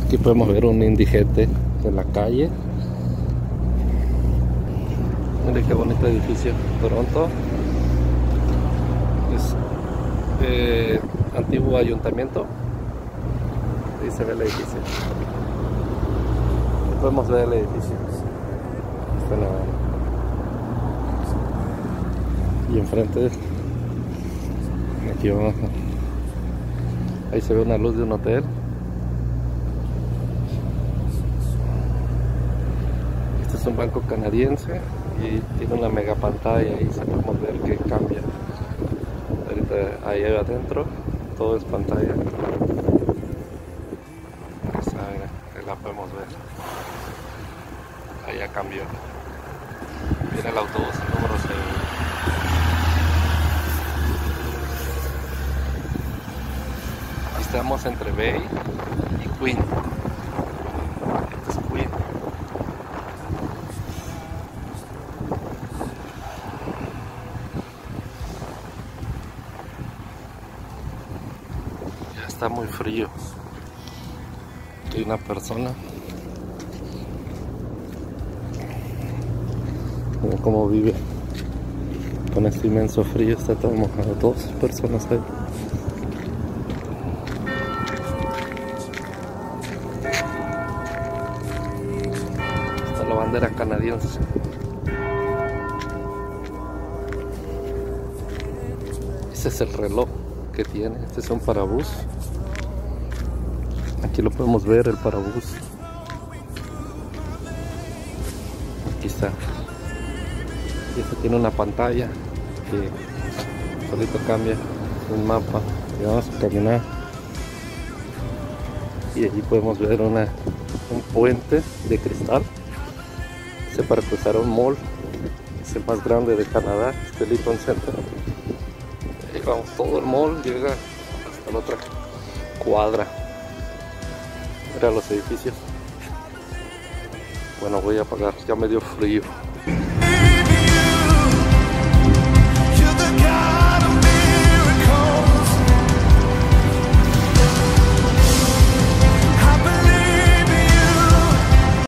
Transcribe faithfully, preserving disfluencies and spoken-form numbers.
Aquí podemos ver un indigente en la calle. Miren qué bonito edificio. Toronto. Es eh, antiguo ayuntamiento. Ahí se ve el edificio. Aquí podemos ver el edificio. Está nevando. Y enfrente, aquí abajo, ahí se ve una luz de un hotel. Este es un banco canadiense y tiene una mega pantalla. Ahí se podemos ver que cambia. Ahorita ahí adentro todo es pantalla. Ahí la podemos ver. Ahí ya cambió. Viene el autobús número seis. Estamos entre Bay y Queen. Este es Queen. Ya está muy frío. Hay una persona. Miren cómo vive con este inmenso frío. Está todo mojado. Dos personas ahí. La bandera canadiense. Ese es el reloj que tiene. Este es un parabús. Aquí lo podemos ver, el parabús. Aquí está. Y este tiene una pantalla que solito cambia un mapa. Y vamos a caminar. Y allí podemos ver una, un puente de cristal para cruzar un mall. Es el más grande de Canadá, este Lincoln Center. Ahí vamos, todo el mall llega hasta la otra cuadra. Mira los edificios. Bueno, voy a apagar, ya me dio frío.